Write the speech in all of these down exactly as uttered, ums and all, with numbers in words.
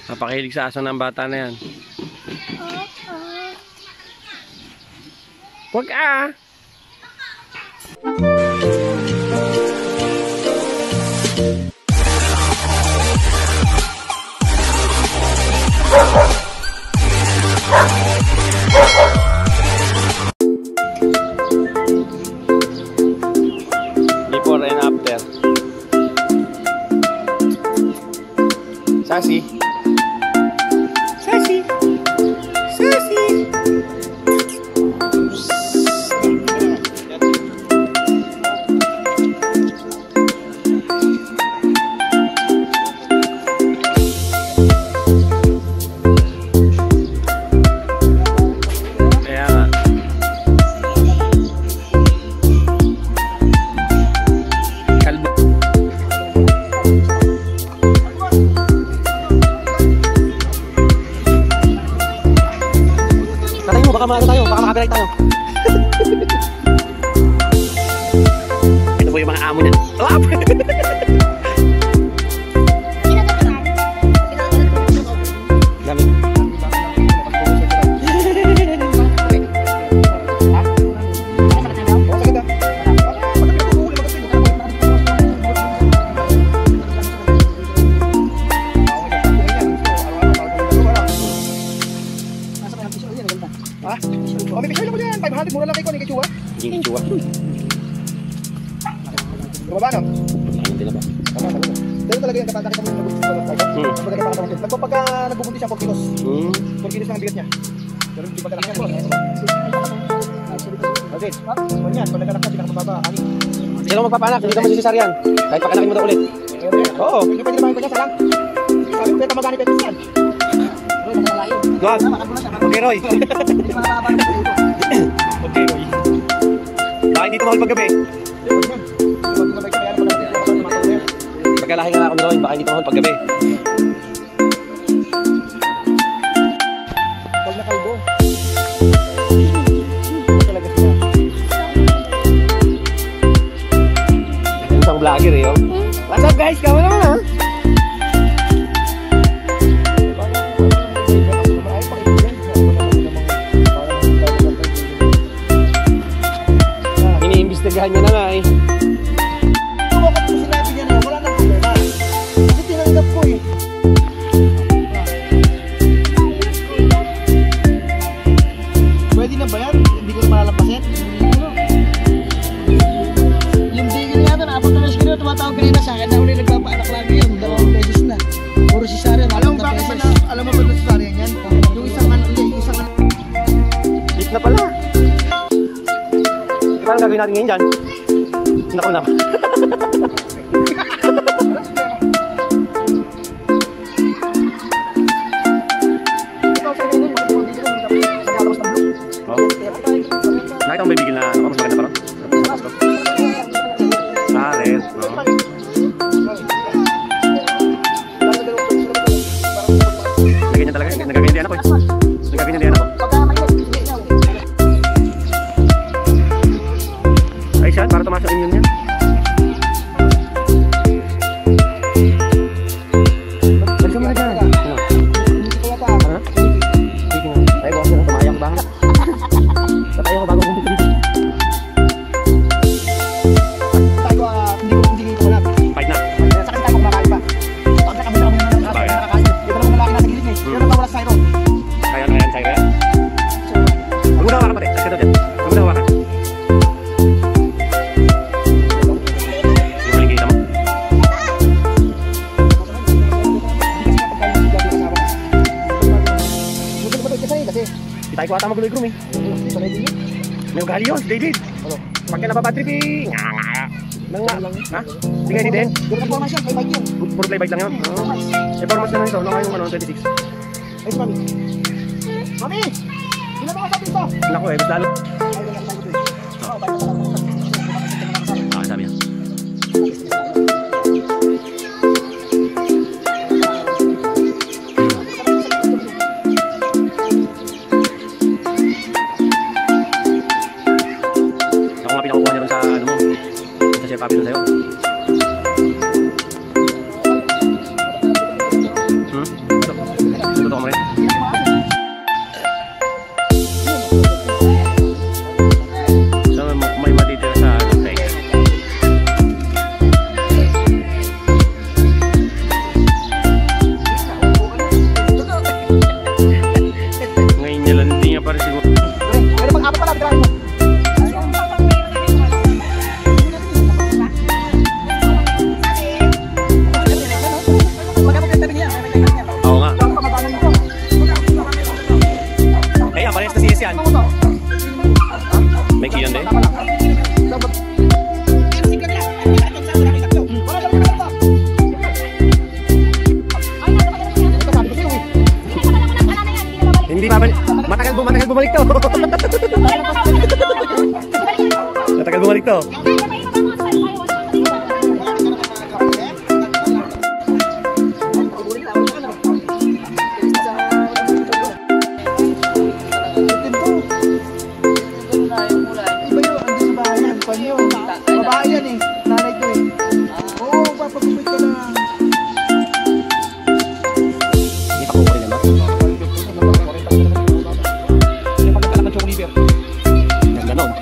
Napakilig sa aso ng bata na yan. Huwag ah! Before and after. Sassy. Sassy. Sassy. Baka maano tayo, baka makapirate tayo. Ito po yung mga amo niyan. Oh! Dami. Ha? Oh, may picture lang ko dyan. five hundred, mura lang kay Kon, kay Chua. Hindi Chua. Bumaba, no? Ayun din na ba? Tama, tama. Pero talaga yung katanda kita mo yung nabuntis sa website. Hmm. Pagka nagbubuntis siya, four kilos. Hmm. four kilos lang ang bigat niya. Pero hindi pa talaga po. Okay. Kung yan, pag nagkanak na, pinakamababa, ani. Sino magpapanak? Hindi ka masisisaryan. Kahit pakalakin mo na ulit. Oo. Hindi pwede naman ko niya, sarang. Sabi ko, pwede magani petis yan. Wag. Okay, Roy. Okay, Roy. Bakit dito mahal paggabi? Pagkalahin nga ako ni Roy, baka dito mahal paggabi. Pag nakalbo. Isang vlogger eh, oh. What's up guys? Kamu naman ha? Iniimbestigahan niya na nga eh. Bakit mo sinabi niya na wala nang problema? Kasi tinanggap ko eh. Pwede na ba yan? Hindi ko na malalampasin? Yung digil nga doon, abot na siya tumatawag kanina sa akin na uli nagpapaanak lagi yun. Dalawang beses na. Puro si Sarah. Alam mo bakit ba na, alam mo ba na si Sarah yan? Yung isang ano, yung isang ano. Hit na pala. Paano gagawin natin ngayon dyan? Naku na. Nakita mo may bigil na ano, mas maganda pa rin? Pares, no? Nagaganyan talaga, nagaganyan din ako eh. Nagaganyan din ako. Ay siya, para tumasok yung immune niya. Balik ka muna dyan. Ano? Ha? Ay, bukas na tumayak ba? Tatayo ko bago pumunta dito. Tayo, ah, hindi ko hindi ko malap. Fight na. Sa akin tayo kumakain pa. Pag nakabila kami ng mga nakakain. Ito lang malaki nasa gilid eh. Pero nawala sa styro. Kaya na yan, kaya yan. Huwag mo na hawakan pati. Kasi daw dyan. Huwag mo na hawakan. Yung maling kita mo. Kasi Di tayo ko ata maguloy groom eh. May ugali yun, David. Pagka napapatripping. Nga nga. Nang nga lang. Ha? Hindi nga din. yung performance yan, may bike yun. Puro playbike lang yun. Performance na lang ito. Nung ngayong ano, twenty-six. Ayos, mami. Mami! Ilan ako sa dito? Naku eh, mas lalo. Ah, sabi niya. Ako nga pinakukuha niya rin sa ano mo. Sa Chef Papi doon sa'yo. Hmm? Hindi pa matagal bu matagal bumalik to. Matagal bumalik to. Babae yan eh. Nanay ko eh. Oo, papagupit ka lang. Hindi pa kukurin naman. Hindi pagkakala ng choco liver. Yan ganon.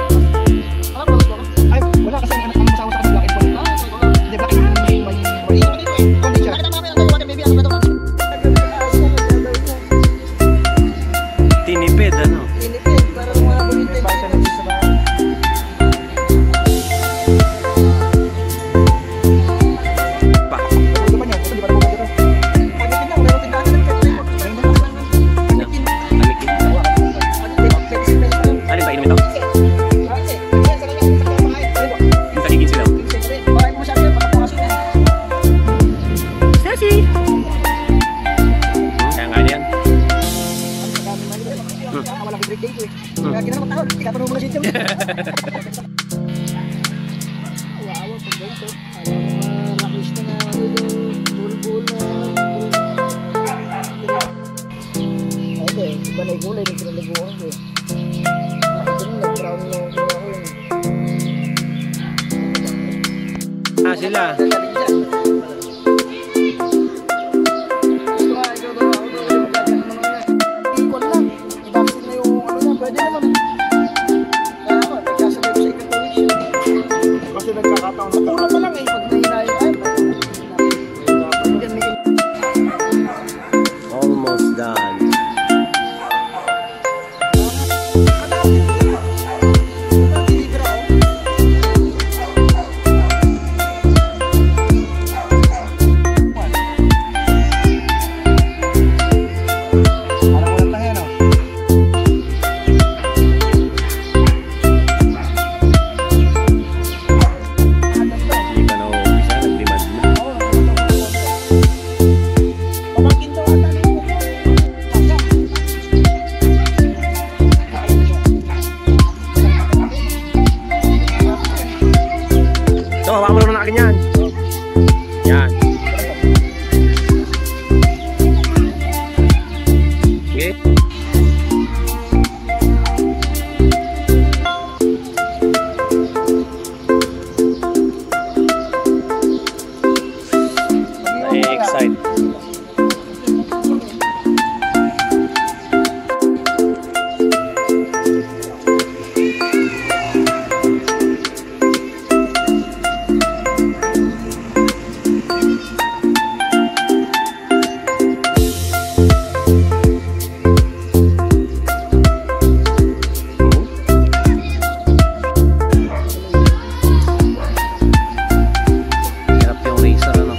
Ay, wala kasi ang anak ang masawa sa kanila. Hindi ba kayo may may condition? Tinipid, ano? Alin ba inumin to? Yung kagigin sila. Sesi! Kaya nga yan. Walang break day ko eh. Kaya kinamang tao, ikatanong mo na siya. Wawa pag ganito. Alam mo mga rakista na bulbul na ito eh, iba na yung kulay na pinaliguan ko eh. Ito na nag-brown na ako yun. Ah, sila. Ikon lang, i-vaccine na yung ano na, pwede naman. Kaya ako, nagkasabay ko sa ikatuloy siya. Kasi nagkakataon sa Puro na lang eh, pag nahinayin ay, Almost done. Hindi pa na-umpisa, nag-demand na. pamangkin daw ata na yun. Ito, hawakan mo naman na akin yan. Yan. Okay. Na-excite. Hirap yung racer, ano?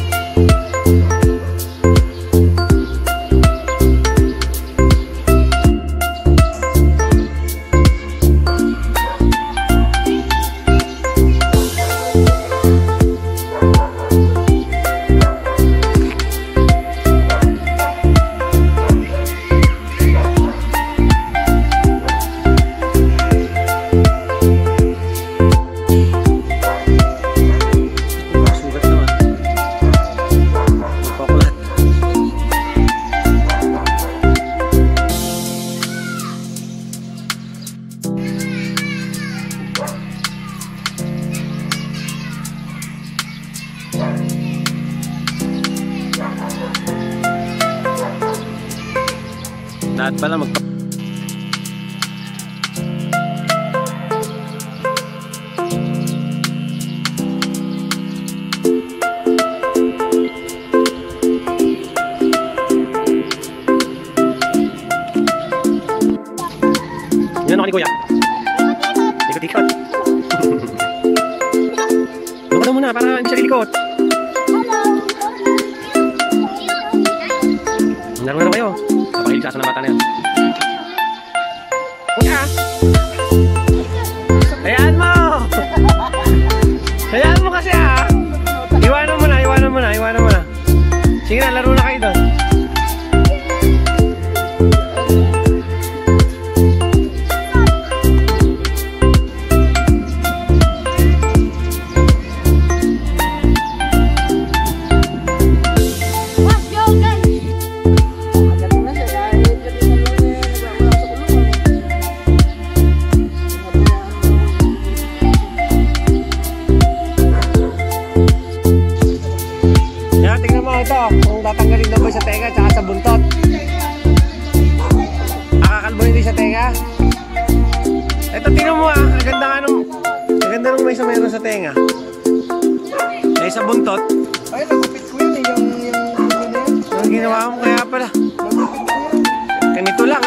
Sugat naman. Nagpakulat. Lahat pala magpa... Yan ako ni Kuya. Ikot-ikot. Loko daw muna para hindi siya lilikot. Laro na kayo. Napakahil sa asa ng bata na yan. Kuya! Hayaan mo! Hayaan mo kasi ah! Iwanan mo na, iwanan mo na, iwanan mo na. Sige na, laro na kayo doon. kakakalboy sa tenga tsaka sa buntot. Kakakalboy hindi sa tenga. Ito, tingnan mo ah. Ang ganda nga nung, ang ganda nung may sa meron sa tenga. Ay, sa buntot. Ay, nagupit ko yun eh. Yung, yung, yung, yung, Ang ginawa mo kaya pala. Ganito lang.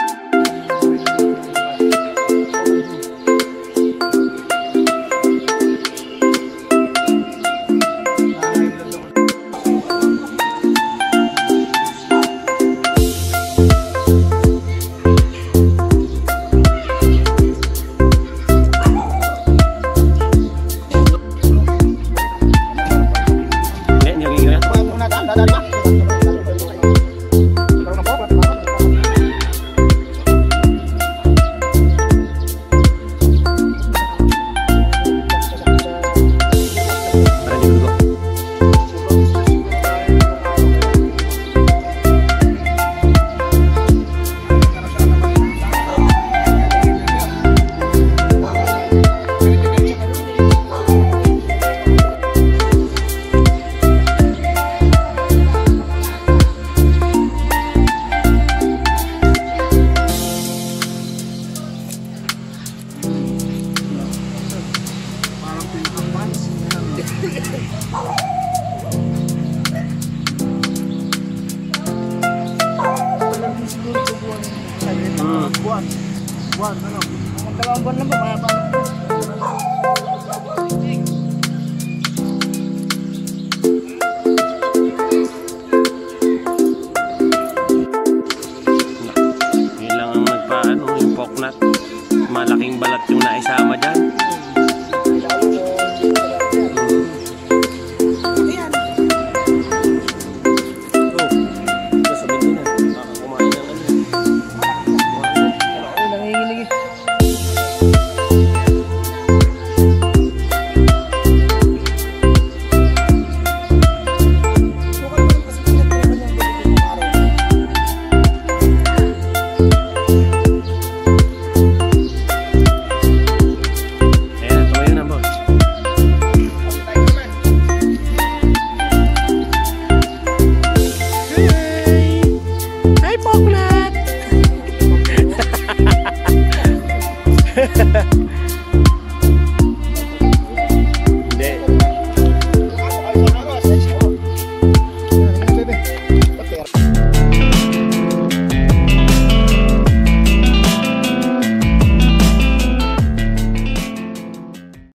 buwan. Buwan, ano? Ang dalawang buwan lang po, kaya pa. Yun lang ang nagpaano, yung poknat. Malaking balat yung naisama